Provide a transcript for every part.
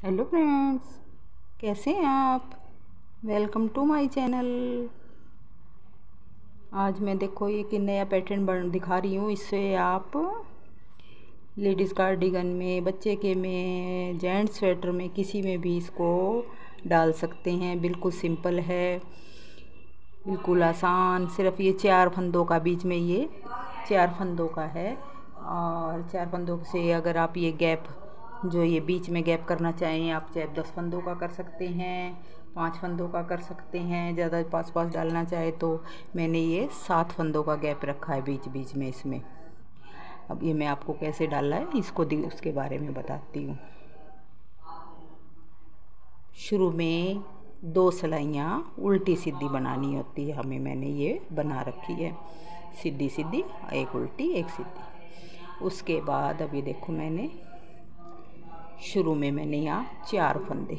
Hello friends, कैसे हैं आप। Welcome to my channel. आज मैं देखो एक नया पैटर्न बन दिखा रही हूँ। इससे आप लेडीज़ कार्डिगन में, बच्चे के में, जेंट्स स्वेटर में, किसी में भी इसको डाल सकते हैं। बिल्कुल सिंपल है, बिल्कुल आसान। सिर्फ ये 4 फंदों का, बीच में ये 4 फंदों का है। और 4 फंदों से अगर आप ये गैप, जो ये बीच में गैप करना चाहें, आप चाहे 10 फंदों का कर सकते हैं, 5 फंदों का कर सकते हैं। ज़्यादा पास पास डालना चाहे तो मैंने ये 7 फंदों का गैप रखा है बीच बीच में इसमें। अब ये मैं आपको कैसे डालना है इसको उसके बारे में बताती हूँ। शुरू में 2 सिलाइयाँ उल्टी सीधी बनानी होती है हमें। मैंने ये बना रखी है, सीधी सीधी, एक उल्टी एक सीधी। उसके बाद अब ये देखो, मैंने शुरू में मैंने यहाँ 4 फंदे,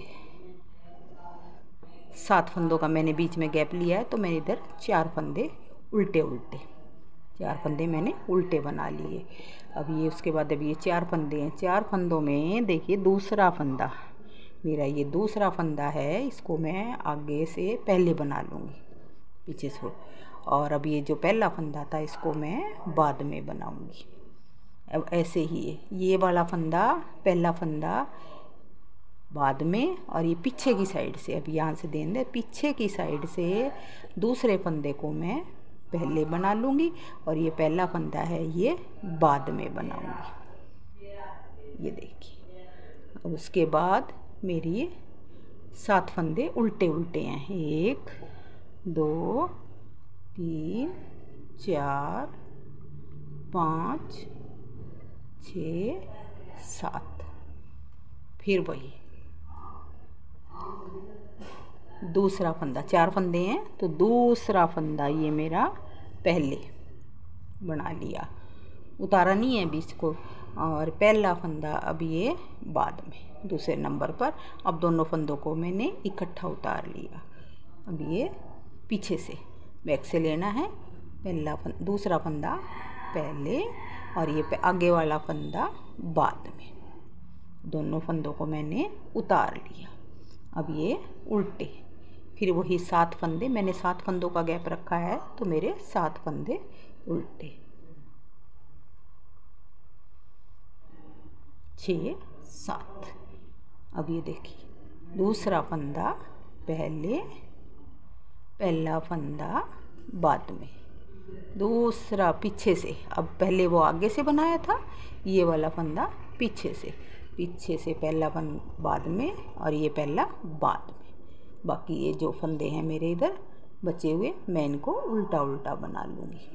7 फंदों का मैंने बीच में गैप लिया है, तो मैंने इधर 4 फंदे उल्टे उल्टे, 4 फंदे मैंने उल्टे बना लिए। अब ये उसके बाद अब ये 4 फंदे हैं। 4 फंदों में देखिए दूसरा फंदा मेरा, ये दूसरा फंदा है, इसको मैं आगे से पहले बना लूँगी, पीछे से। और अब ये जो पहला फंदा था इसको मैं बाद में बनाऊँगी। अब ऐसे ही ये वाला फंदा, पहला फंदा बाद में, और ये पीछे की साइड से, अब यहाँ से देन दे, पीछे की साइड से दूसरे फंदे को मैं पहले बना लूँगी, और ये पहला फंदा है ये बाद में बनाऊँगी। ये देखिए। अब उसके बाद मेरी ये 7 फंदे उल्टे उल्टे हैं। 1 2 3 4 5 6 7। फिर वही दूसरा फंदा, 4 फंदे हैं तो दूसरा फंदा ये मेरा पहले बना लिया, उतारा नहीं है बीच को। और पहला फंदा अब ये बाद में, दूसरे नंबर पर। अब दोनों फंदों को मैंने इकट्ठा उतार लिया। अब ये पीछे से, बैक से लेना है। दूसरा फंदा पहले, और ये आगे वाला फंदा बाद में। दोनों फंदों को मैंने उतार लिया। अब ये उल्टे, फिर वही 7 फंदे, मैंने 7 फंदों का गैप रखा है, तो मेरे 7 फंदे उल्टे, 6 7। अब ये देखिए, दूसरा फंदा पहले, पहला फंदा बाद में, दूसरा पीछे से। अब पहले वो आगे से बनाया था, ये वाला फंदा पीछे से, पीछे से पहला फंदा बाद में, और ये पहला बाद में। बाकी ये जो फंदे हैं मेरे इधर बचे हुए, मैं इनको उल्टा उल्टा बना लूँगी।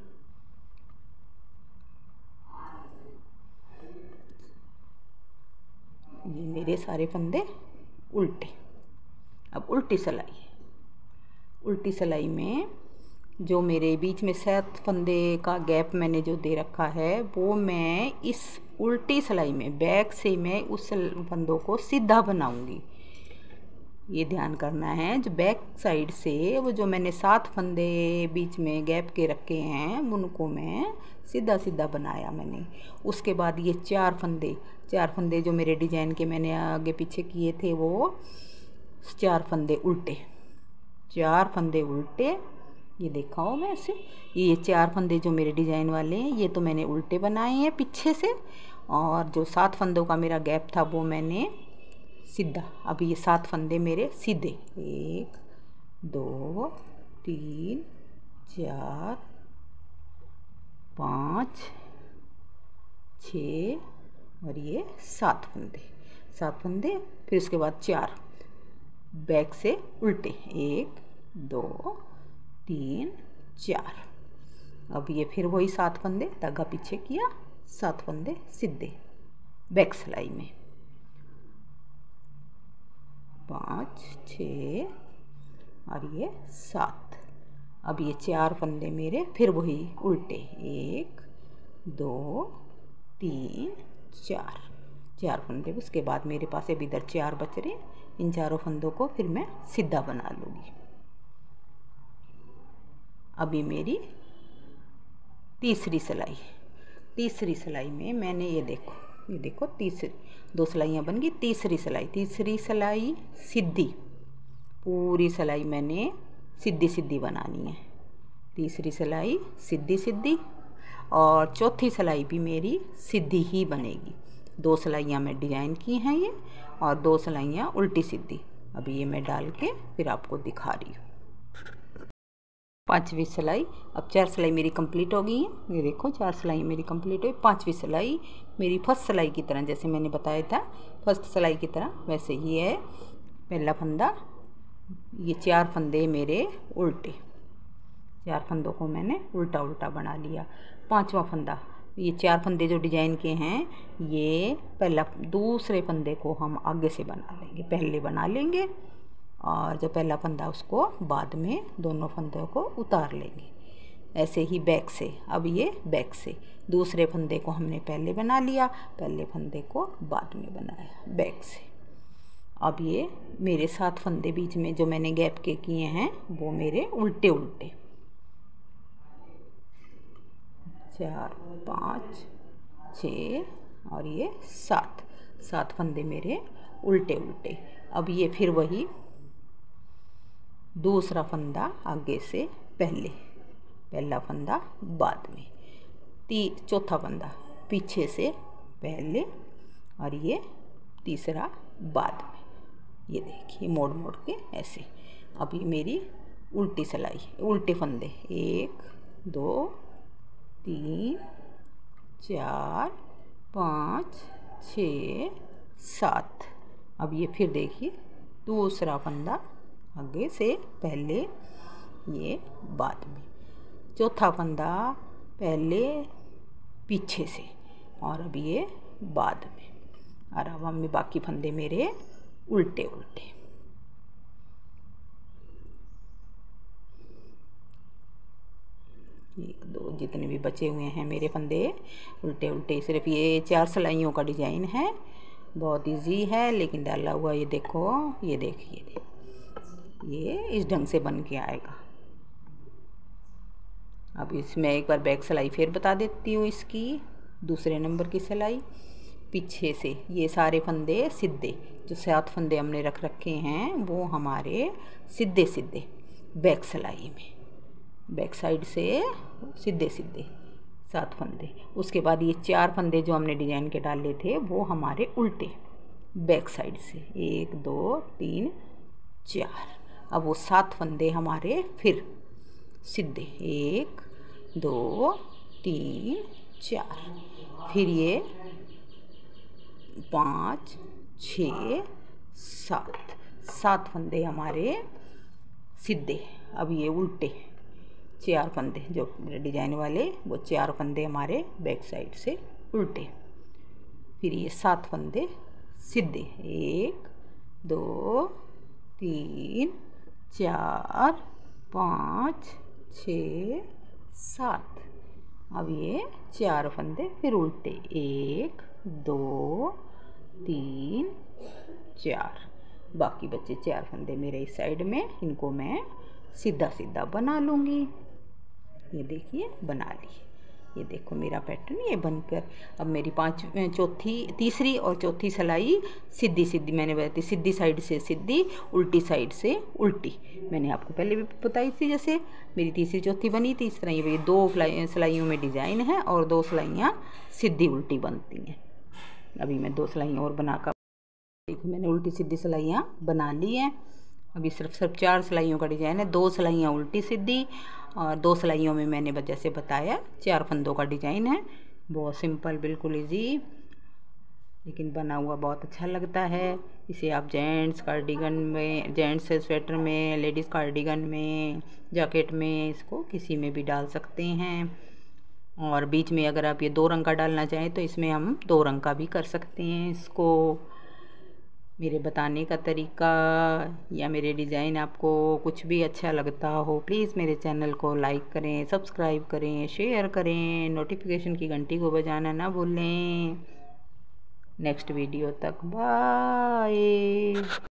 ये मेरे सारे फंदे उल्टे। अब उल्टी सिलाई, उल्टी सिलाई में जो मेरे बीच में 7 फंदे का गैप मैंने जो दे रखा है, वो मैं इस उल्टी सिलाई में बैक से मैं उस फंदों को सीधा बनाऊंगी। ये ध्यान करना है, जो बैक साइड से वो जो मैंने 7 फंदे बीच में गैप के रखे हैं, उनको मैं सीधा सीधा बनाया मैंने। उसके बाद ये 4 फंदे जो मेरे डिजाइन के मैंने आगे पीछे किए थे, वो 4 फंदे उल्टे, 4 फंदे उल्टे। ये देखा हो मैं ऐसे, ये 4 फंदे जो मेरे डिजाइन वाले हैं, ये तो मैंने उल्टे बनाए हैं पीछे से। और जो 7 फंदों का मेरा गैप था वो मैंने सीधा। अब ये 7 फंदे मेरे सीधे, 1 2 3 4 5 6, और ये 7 फंदे। फिर उसके बाद 4 बैक से उल्टे, 1 2 3 4। अब ये फिर वही 7 फंदे, धागा पीछे किया, 7 फंदे सीधे बैक सिलाई में, 5 6 और ये 7। अब ये 4 फंदे मेरे फिर वही उल्टे, 1 2 3 4 फंदे। उसके बाद मेरे पास अभी इधर 4 बच रहे, इन चारों फंदों को फिर मैं सीधा बना लूँगी। अभी मेरी तीसरी सिलाई में मैंने ये देखो तीसरी 2 सिलाइयाँ बन गई। तीसरी सिलाई सीधी, पूरी सिलाई मैंने सीधी सीधी बनानी है। तीसरी सिलाई सीधी सीधी और चौथी सिलाई भी मेरी सीधी ही बनेगी। 2 सिलाइयाँ मैं डिजाइन की हैं ये और 2 सिलाइयाँ उल्टी सीधी। अभी ये मैं डाल के फिर आपको दिखा रही हूँ। 5वीं सिलाई, अब 4 सिलाई मेरी कंप्लीट हो गई है। ये देखो 4 सिलाई मेरी कंप्लीट हुई। 5वीं सिलाई मेरी फर्स्ट सिलाई की तरह, जैसे मैंने बताया था फर्स्ट सिलाई की तरह वैसे ही है। पहला फंदा, ये 4 फंदे मेरे उल्टे, 4 फंदों को मैंने उल्टा उल्टा बना लिया। 5वां फंदा, ये 4 फंदे जो डिजाइन के हैं ये पहला, दूसरे फंदे को हम आगे से बना लेंगे, पहले बना लेंगे और जो पहला फंदा उसको बाद में दोनों फंदों को उतार लेंगे। ऐसे ही बैक से, अब ये बैक से दूसरे फंदे को हमने पहले बना लिया, पहले फंदे को बाद में बनाया बैक से। अब ये मेरे 7 फंदे बीच में जो मैंने गैप के किए हैं वो मेरे उल्टे उल्टे, 4 5 6 और ये 7 फंदे मेरे उल्टे उल्टे। अब ये फिर वही दूसरा फंदा आगे से पहले, पहला फंदा बाद में, चौथा फंदा पीछे से पहले और ये तीसरा बाद में। ये देखिए मोड़ मोड़ के ऐसे। अब ये मेरी उल्टी सिलाई, उल्टे फंदे 1 2 3 4 5 6 7। अब ये फिर देखिए दूसरा फंदा आगे से पहले, ये बाद में, चौथा फंदा पहले पीछे से और अब ये बाद में। और अब हम बाकी फंदे मेरे उल्टे उल्टे। एक दो जितने भी बचे हुए हैं मेरे फंदे उल्टे उल्टे। सिर्फ ये 4 सिलाइयों का डिजाइन है, बहुत इजी है लेकिन डाला हुआ ये देखो, ये देखिए ये इस ढंग से बन के आएगा। अब इसमें एक बार बैक सिलाई फिर बता देती हूँ। इसकी दूसरे नंबर की सिलाई पीछे से, ये सारे फंदे सीधे, जो 7 फंदे हमने रख रखे हैं वो हमारे सीधे सीधे बैक सिलाई में, बैक साइड से सीधे सीधे 7 फंदे। उसके बाद ये 4 फंदे जो हमने डिजाइन के डाले थे वो हमारे उल्टे बैक साइड से, 1 2 3 4। अब वो 7 फंदे हमारे फिर सीधे, 1 2 3 4, फिर ये 5 6 7 फंदे हमारे सीधे। अब ये उल्टे 4 फंदे जो डिजाइन वाले, वो 4 फंदे हमारे बैक साइड से उल्टे। फिर ये 7 फंदे सीधे, 1 2 3 4 5 6 7। अब ये 4 फंदे फिर उल्टे, 1 2 3 4। बाकी बचे 4 फंदे मेरे इस साइड में, इनको मैं सीधा सीधा बना लूँगी। ये देखिए बना ली। ये देखो मेरा पैटर्न ये बनकर। अब मेरी तीसरी और चौथी सिलाई सीधी सीधी, मैंने बताई सीधी साइड से सीधी, उल्टी साइड से उल्टी, मैंने आपको पहले भी बताई थी। जैसे मेरी तीसरी चौथी बनी थी इस तरह ये 2 सिलाइयों में डिजाइन है और 2 सिलाइयाँ सीधी उल्टी बनती हैं। अभी मैं 2 सिलाइयाँ और बनाकर देखो, मैंने उल्टी सीधी सिलाइयाँ बना ली हैं। अभी सिर्फ 4 सिलाइयों का डिजाइन है, 2 सिलाइयाँ उल्टी सीधी और 2 सिलाइयों में मैंने जैसे बताया 4 फंदों का डिजाइन है। बहुत सिंपल, बिल्कुल इजी, लेकिन बना हुआ बहुत अच्छा लगता है। इसे आप जेंट्स कार्डिगन में, जेंट्स स्वेटर में, लेडीज़ कार्डिगन में, जैकेट में, इसको किसी में भी डाल सकते हैं। और बीच में अगर आप ये 2 रंग का डालना चाहें तो इसमें हम 2 रंग का भी कर सकते हैं। इसको मेरे बताने का तरीका या मेरे डिज़ाइन आपको कुछ भी अच्छा लगता हो, प्लीज़ मेरे चैनल को लाइक करें, सब्सक्राइब करें, शेयर करें, नोटिफिकेशन की घंटी को बजाना ना भूलें। नेक्स्ट वीडियो तक बाय।